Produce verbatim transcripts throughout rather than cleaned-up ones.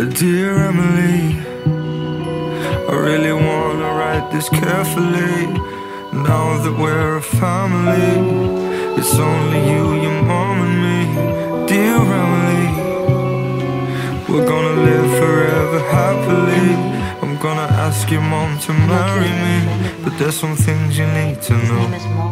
Dear Emily, I really wanna write this carefully. Now that we're a family, it's only you, your mom and me. Dear Emily, we're gonna live forever happily. I'm gonna ask your mom to marry me, but there's some things you need to know.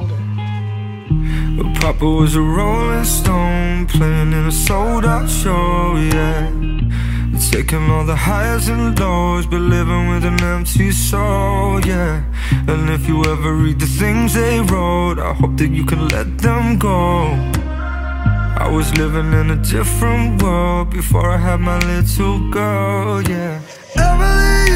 But Papa was a rolling stone, playing in a sold-out show, yeah. Taking all the highs and lows, but living with an empty soul, yeah. And if you ever read the things they wrote, I hope that you can let them go. I was living in a different world before I had my little girl, yeah. Emily,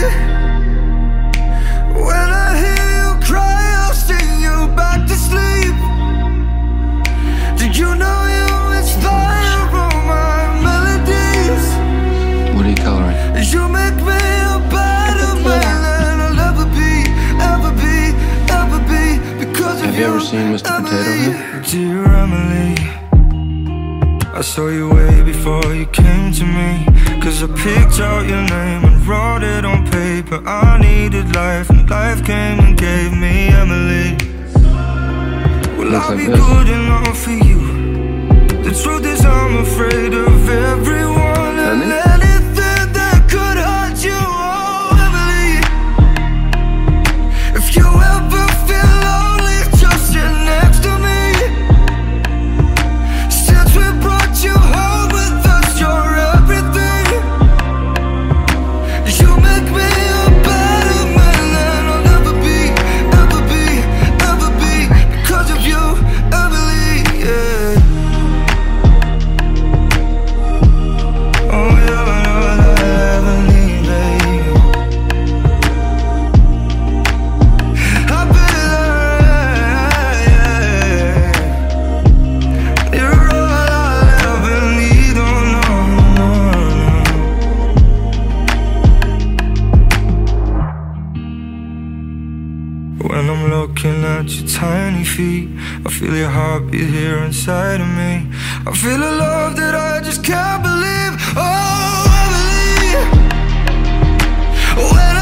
when I hear you cry, I'll sing you back to sleep. Did you know you inspire all my melodies? What are you coloring? You make me a better man than I'll ever be, ever be, ever be, because of you. Have you ever seen Mister Potato Head? Dear Emily, I saw you way before you came to me, cause I picked out your name and wrote it on paper. I needed life and life came and gave me Emily. Will Looks I like be this. good enough for you? The truth is I'm afraid of everyone and anything that could hurt you, oh Emily. If you ever feel lonely, just sit next to me. Since we brought you home with us, you're everything. You make me a better man than I'll ever be, ever be, ever be, because of you, Emily, yeah. Oh, you're all I ever need, babe. I'll be there, yeah. You're all I'll ever need, oh no, no, no. When I'm looking at your tiny feet, I feel your heartbeat here inside of me. I feel a love that I just can't believe. Oh, Emily, when